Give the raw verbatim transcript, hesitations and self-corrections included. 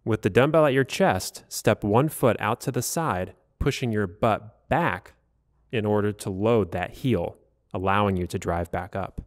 With the dumbbell at your chest, step one foot out to the side, pushing your butt back in order to load that heel, allowing you to drive back up.